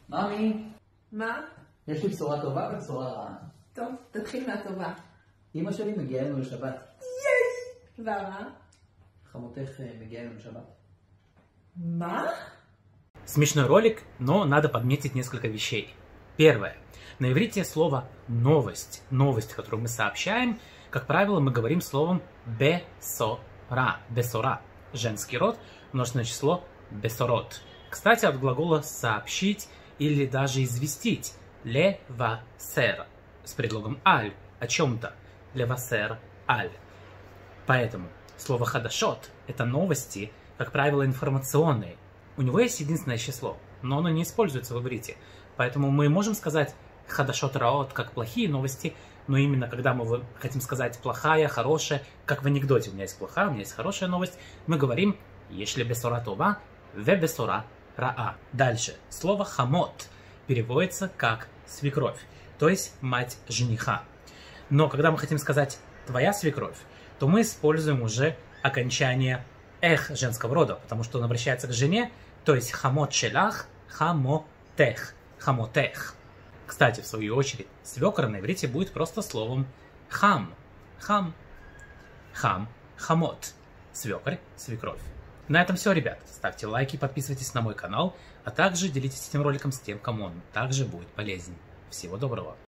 מאמי, מה? יש לי בשורה טובה ובשורה רעה. טוב, תתחיל מהטובה. אמא שלי מגיעה אלינו לשבת. והרע? חמותך מגיעה אלינו לשבת. מה? Смешной ролик, но надо подметить несколько вещей. Первое. На иврите слово «новость», новость, которую мы сообщаем, как правило, мы говорим словом «бесора», «бесора», женский род, множественное число «бесорот». Кстати, от глагола «сообщить» или даже «известить» «левасер» с предлогом «аль» о чем-то. «Левасер аль». Поэтому слово «хадашот» — это новости, как правило, информационные. У него есть единственное число, но оно не используется в иврите. Поэтому мы можем сказать «хадашот раот» как плохие новости, но именно когда мы хотим сказать плохая, хорошая, как в анекдоте, у меня есть плохая, у меня есть хорошая новость, мы говорим «ешли бесора това, ве бесора раа». Дальше. Слово «хамот» переводится как «свекровь», то есть мать жениха. Но когда мы хотим сказать «твоя свекровь», то мы используем уже окончание «эх» женского рода, потому что он обращается к жене, то есть «хамот шелах», «хамотех», «хамотех». Кстати, в свою очередь, свекр на иврите будет просто словом «хам», «хам», «хам», «хамот», свекр, свекровь. На этом все, ребят. Ставьте лайки, подписывайтесь на мой канал, а также делитесь этим роликом с тем, кому он также будет полезен. Всего доброго!